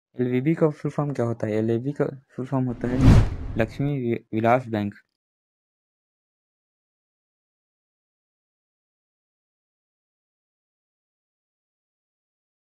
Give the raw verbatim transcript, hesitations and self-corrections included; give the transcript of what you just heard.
LVB का full form क्या होता है? एलवीबी का फुल फॉर्म होता है लक्ष्मी वि- विलास बैंक।